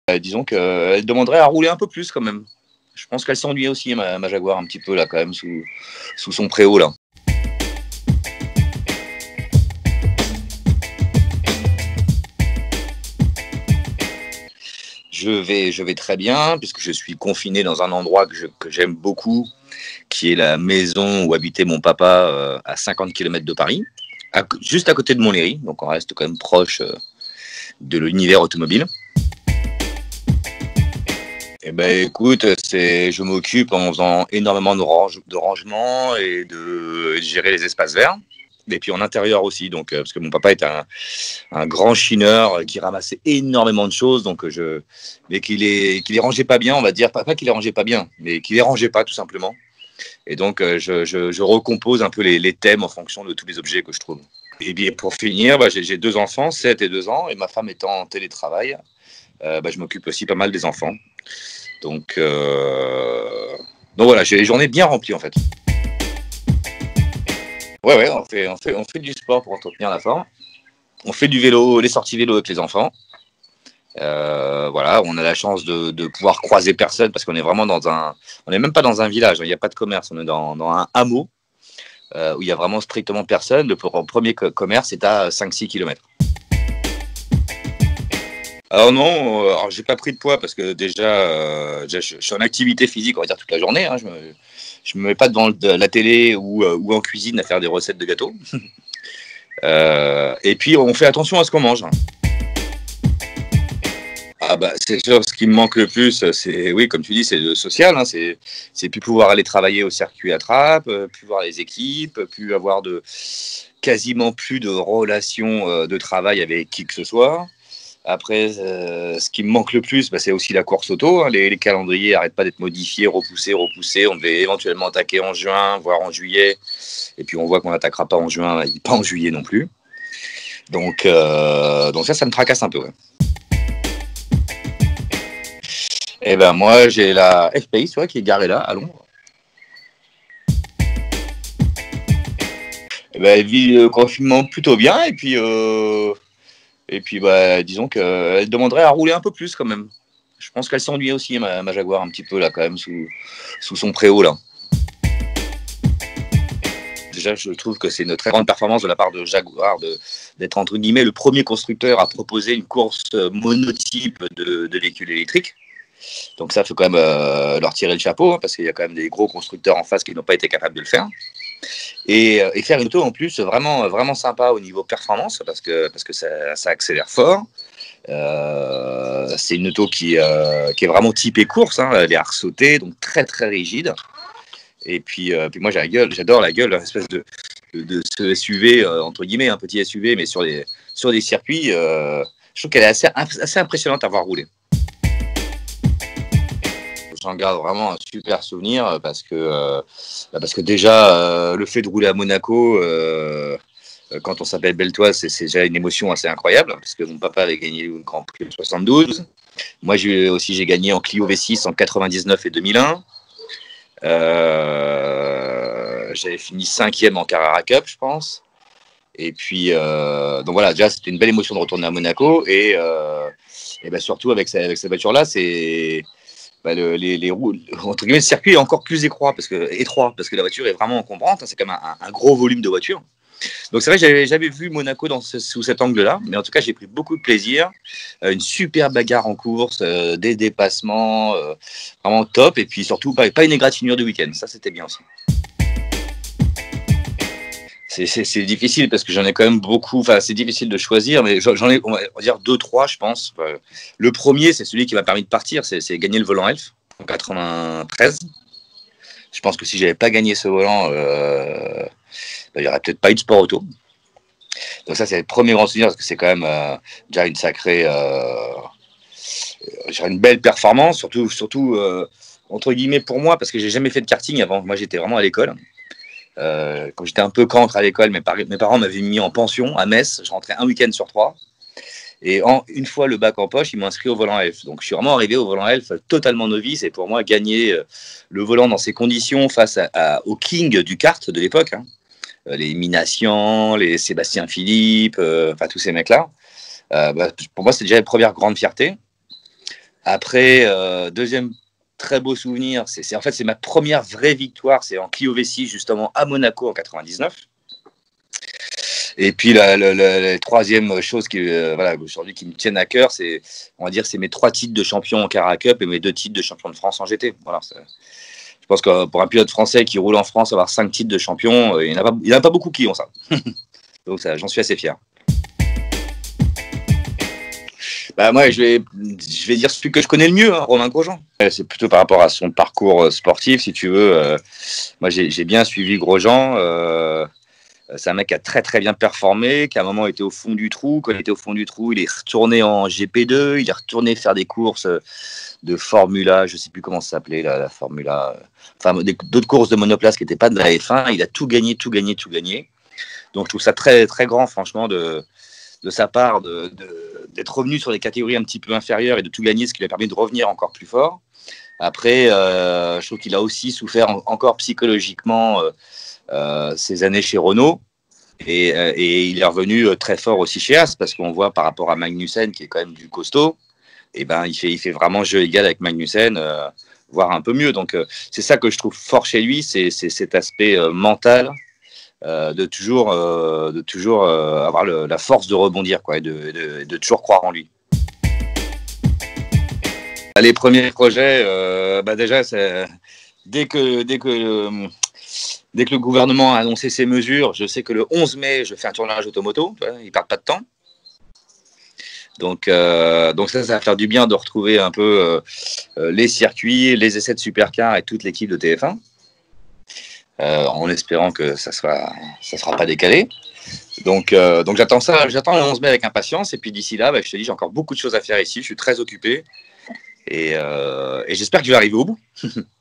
Disons qu'elle demanderait à rouler un peu plus quand même. Je pense qu'elle s'ennuyait aussi, ma Jaguar, un petit peu là quand même, sous son préau là. Je vais très bien, puisque je suis confiné dans un endroit que j'aime beaucoup, qui est la maison où habitait mon papa à 50 km de Paris, juste à côté de Montlhéry, donc on reste quand même proche de l'univers automobile. Eh ben, écoute, je m'occupe en faisant énormément de rangement et de gérer les espaces verts. Et puis en intérieur aussi, donc, parce que mon papa est un grand chineur qui ramassait énormément de choses, donc mais qu'il les rangeait pas bien, on va dire, pas qu'il les rangeait pas bien, mais qu'il les rangeait pas tout simplement. Et donc je recompose un peu les thèmes en fonction de tous les objets que je trouve. Et bien pour finir, j'ai 2 enfants, 7 et 2 ans, et ma femme étant en télétravail, je m'occupe aussi pas mal des enfants. Donc voilà, j'ai les journées bien remplies en fait. Ouais, on fait du sport pour entretenir la forme. On fait du vélo, les sorties vélo avec les enfants. Voilà, on a la chance de pouvoir croiser personne parce qu'on est vraiment on n'est même pas dans un village, il n'y a pas de commerce, on est dans un hameau où il y a vraiment strictement personne. Le premier commerce est à 5-6 km. Alors non, alors j'ai pas pris de poids parce que déjà, je suis en activité physique, on va dire toute la journée. Hein, je me mets pas devant la télé ou en cuisine à faire des recettes de gâteaux. Et puis on fait attention à ce qu'on mange. Ah bah c'est sûr, ce qui me manque le plus, c'est oui, comme tu dis, c'est le social. Hein, c'est plus pouvoir aller travailler au circuit à Trappes, plus voir les équipes, plus avoir quasiment plus de relations de travail avec qui que ce soit. Après, ce qui me manque le plus, c'est aussi la course auto. Hein. Les calendriers n'arrêtent pas d'être modifiés, repoussés. On devait éventuellement attaquer en juin, voire en juillet. Et puis on voit qu'on n'attaquera pas en juin, pas en juillet non plus. Donc ça me tracasse un peu. Ouais. Et ben moi, j'ai la FPI, qui est garée là, à Londres. Et ben, elle vit le confinement plutôt bien. Et puis disons qu'elle demanderait à rouler un peu plus quand même. Je pense qu'elle s'ennuyait aussi, ma Jaguar, un petit peu là quand même, sous son préau là. Déjà, je trouve que c'est une très grande performance de la part de Jaguar d'être entre guillemets le premier constructeur à proposer une course monotype de véhicules électriques. Donc ça, il faut quand même leur tirer le chapeau, hein, parce qu'il y a quand même des gros constructeurs en face qui n'ont pas été capables de le faire. Et faire une auto en plus vraiment, vraiment sympa au niveau performance, parce que ça accélère fort. C'est une auto qui est vraiment typée course, hein, elle est arceautée, donc très très rigide. Et puis moi j'adore la gueule, espèce de ce SUV, entre guillemets, un petit SUV, mais sur des circuits, je trouve qu'elle est assez impressionnante à voir rouler. J'en garde vraiment un super souvenir parce que déjà, le fait de rouler à Monaco, quand on s'appelle Beltoise, c'est déjà une émotion assez incroyable parce que mon papa avait gagné le Grand Prix en 72. Moi, j'ai gagné en Clio V6 en 99 et 2001. J'avais fini 5e en Carrera Cup, je pense. Et puis, donc voilà, déjà, c'était une belle émotion de retourner à Monaco. Et surtout, avec cette voiture-là, c'est... les roues, entre guillemets, le circuit est encore plus étroit parce que la voiture est vraiment encombrante. Hein, c'est quand même un gros volume de voiture. Donc c'est vrai que j'avais jamais vu Monaco sous cet angle-là, mais en tout cas j'ai pris beaucoup de plaisir. Une super bagarre en course, des dépassements, vraiment top. Et puis surtout pas une égratignure de week-end, ça c'était bien aussi. C'est difficile parce que j'en ai quand même beaucoup. Enfin, c'est difficile de choisir, mais j'en ai, on va dire 2-3, je pense. Le premier, c'est celui qui m'a permis de partir, c'est gagner le volant Elf en 93. Je pense que si j'avais pas gagné ce volant, il n'y aurait peut-être pas eu de sport auto. Donc ça, c'est le premier grand souvenir parce que c'est quand même déjà une sacrée, une belle performance, surtout entre guillemets pour moi parce que j'ai jamais fait de karting avant. Moi, j'étais vraiment à l'école. Quand j'étais un peu cancre à l'école, mes parents m'avaient mis en pension à Metz. Je rentrais un week-end sur 3. Et une fois le bac en poche, ils m'ont inscrit au volant Elf. Donc je suis vraiment arrivé au volant Elf totalement novice. Et pour moi, gagner le volant dans ces conditions face au king du kart de l'époque, hein, les Minassian, les Sébastien Philippe, tous ces mecs-là, pour moi, c'est déjà la première grande fierté. Après, deuxième très beau souvenir, en fait, c'est ma première vraie victoire. C'est en Clio V6, justement, à Monaco en 99. Et puis, la troisième chose voilà, aujourd'hui qui me tienne à cœur, on va dire, c'est mes 3 titres de champion en Cara Cup et mes 2 titres de champion de France en GT. Voilà, je pense que pour un pilote français qui roule en France, avoir 5 titres de champion, il n'y en a pas beaucoup qui ont ça. Donc, j'en suis assez fier. Bah, moi, je vais dire celui que je connais le mieux, hein, Romain Grosjean. C'est plutôt par rapport à son parcours sportif, si tu veux. Moi, j'ai bien suivi Grosjean. C'est un mec qui a très très bien performé, qui à un moment était au fond du trou. Quand il était au fond du trou, il est retourné en GP2, il est retourné faire des courses de Formula, je ne sais plus comment ça s'appelait, la Formula, enfin d'autres courses de monoplace qui n'étaient pas de la F1. Il a tout gagné. Donc je trouve ça très très grand, franchement, de sa part, d'être revenu sur les catégories un petit peu inférieures et de tout gagner, ce qui lui a permis de revenir encore plus fort. Après, je trouve qu'il a aussi souffert encore psychologiquement ces années chez Renault. Et il est revenu très fort aussi chez As, parce qu'on voit par rapport à Magnussen, qui est quand même du costaud, et ben, il fait vraiment jeu égal avec Magnussen, voire un peu mieux. Donc, c'est ça que je trouve fort chez lui, c'est cet aspect mental, de toujours avoir la force de rebondir, quoi, et de toujours croire en lui. Les premiers projets, déjà, dès que le gouvernement a annoncé ces mesures, je sais que le 11 mai, je fais un tournage automoto, ils ne perdent pas de temps. Donc ça va faire du bien de retrouver un peu les circuits, les essais de supercar et toute l'équipe de TF1, en espérant que ça sera pas décalé. Donc j'attends le 11 mai avec impatience, et puis d'ici là, je te dis, j'ai encore beaucoup de choses à faire ici, je suis très occupé, et j'espère que je vais arriver au bout.